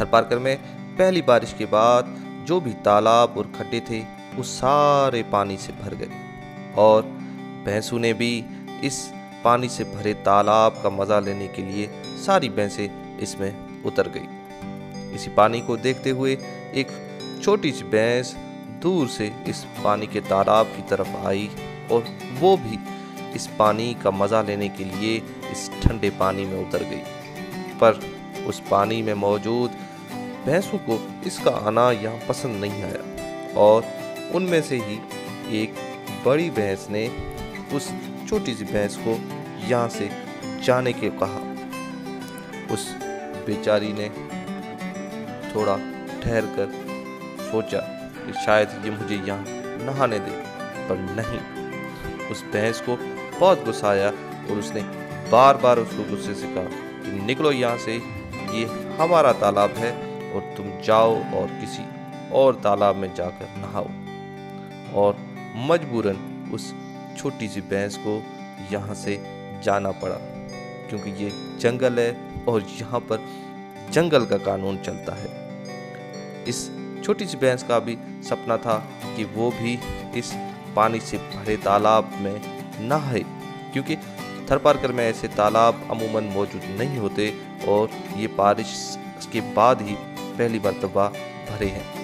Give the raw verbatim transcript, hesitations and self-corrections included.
थरपारकर में पहली बारिश के बाद जो भी तालाब और खड्डे थे वो सारे पानी से भर गए और भैंसों ने भी इस पानी से भरे तालाब का मज़ा लेने के लिए सारी भैंसें इसमें उतर गई। इसी पानी को देखते हुए एक छोटी सी भैंस दूर से इस पानी के तालाब की तरफ आई और वो भी इस पानी का मज़ा लेने के लिए इस ठंडे पानी में उतर गई। पर उस पानी में मौजूद भैंसों को इसका आना यहाँ पसंद नहीं आया और उनमें से ही एक बड़ी भैंस ने उस छोटी सी भैंस को यहाँ से जाने के कहा। उस बेचारी ने थोड़ा ठहर कर सोचा कि शायद ये मुझे यहाँ नहाने दे, पर नहीं। उस भैंस को बहुत गुस्सा आया और उसने बार बार उसको गुस्से से कहा कि निकलो यहाँ से, ये हमारा तालाब है और तुम जाओ और किसी और तालाब में जाकर नहाओ। और मजबूरन उस छोटी सी भैंस को यहाँ से जाना पड़ा, क्योंकि ये जंगल है और यहाँ पर जंगल का कानून चलता है। इस छोटी सी भैंस का भी सपना था कि वो भी इस पानी से भरे तालाब में नहाए, क्योंकि थरपारकर में ऐसे तालाब अमूमन मौजूद नहीं होते और ये बारिश के बाद ही पहली मर्तबा भरे हैं।